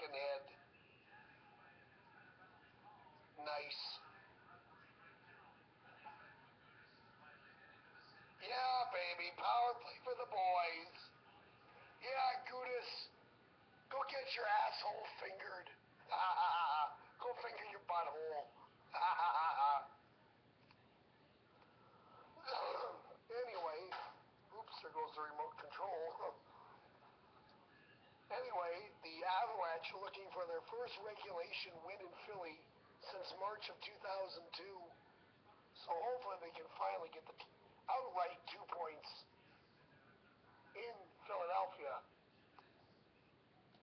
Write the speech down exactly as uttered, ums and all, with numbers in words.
head. Nice. Yeah, baby. Power play for the boys. Yeah, Gudas. Go get your asshole fingered. Go finger your butthole. Anyway, oops, there goes the remote control. Anyway, the Avalanche are looking for their first regulation win in Philly since March of two thousand two. So hopefully they can finally get the outright two points in Philadelphia.